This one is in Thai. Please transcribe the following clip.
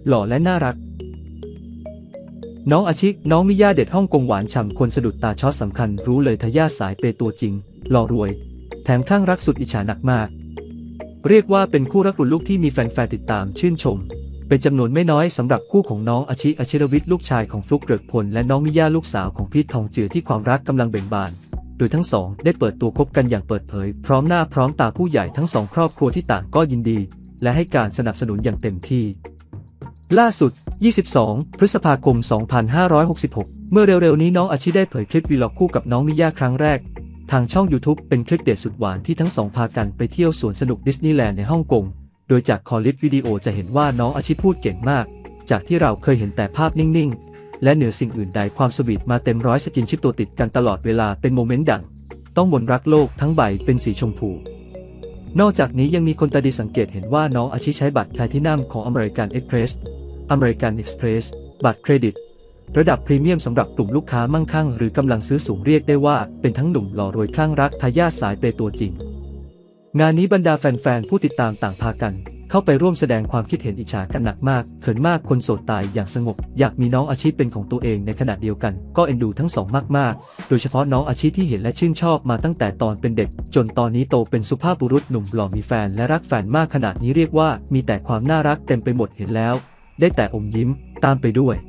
หล่อและน่ารักน้องอาชิน้องมิย่าเด็ดฮ่องกงหวานฉ่ำคนสะดุดตาช็อตสำคัญรู้เลยทายาทสายเปย์ตัวจริงหล่อรวยแถมคลั่งรักสุดอิจฉาหนักมากเรียกว่าเป็นคู่รักรุ่นลูกที่มีแฟนๆติดตามชื่นชมเป็นจำนวนไม่น้อยสำหรับคู่ของน้องอาชิอชิรวิทย์ลูกชายของฟลุ๊กเกริกพลและน้องมิย่าลูกสาวของพีททองเจือที่ความรักกำลังเบ่งบานโดยทั้งสองได้เปิดตัวคบกันอย่างเปิดเผยพร้อมหน้าพร้อมตาผู้ใหญ่ทั้งสองครอบครัวที่ต่างก็ยินดีและให้การสนับสนุนอย่างเต็มที่ล่าสุด 22 พฤษภาคม 2566 เมื่อเร็วๆนี้น้องอาชิได้เผยคลิปวีล็อกคู่กับน้องมิย่าครั้งแรกทางช่อง YouTube เป็นคลิปเดทสุดหวานที่ทั้งสองพากันไปเที่ยวสวนสนุกดิสนีย์แลนด์ในฮ่องกงโดยจากคอลิปวิดีโอจะเห็นว่าน้องอาชิพูดเก่งมากจากที่เราเคยเห็นแต่ภาพนิ่งๆและเหนือสิ่งอื่นใดความสวีทมาเต็มร้อยสกินชิปตัวติดกันตลอดเวลาเป็นโมเมนต์ดังต้องมนรักโลกทั้งใบเป็นสีชมพูนอกจากนี้ยังมีคนตาดีสังเกตเห็นว่าน้องอาชิใช้บัตรแพลทินัมของ American Express บัตรเครดิตระดับพรีเมียมสำหรับกลุ่มลูกค้ามั่งคั่งหรือกำลังซื้อสูงเรียกได้ว่าเป็นทั้งหนุ่มหล่อรวยคลั่งรักทายาทสายเปย์ตัวจริงงานนี้บรรดาแฟนๆผู้ติดตามต่างพากันเข้าไปร่วมแสดงความคิดเห็นอิจฉากันหนักมากเขินมากคนโสดตายอย่างสงบอยากมีน้องอาชิเป็นของตัวเองในขณะเดียวกันก็เอ็นดูทั้งสองมากๆโดยเฉพาะน้องอาชิที่เห็นและชื่นชอบมาตั้งแต่ตอนเป็นเด็กจนตอนนี้โตเป็นสุภาพบุรุษหนุ่มหล่อมีแฟนและรักแฟนมากขนาดนี้เรียกว่ามีแต่ความน่ารักเต็มไปหมดเห็นแล้วได้แต่อมยิ้มตามไปด้วย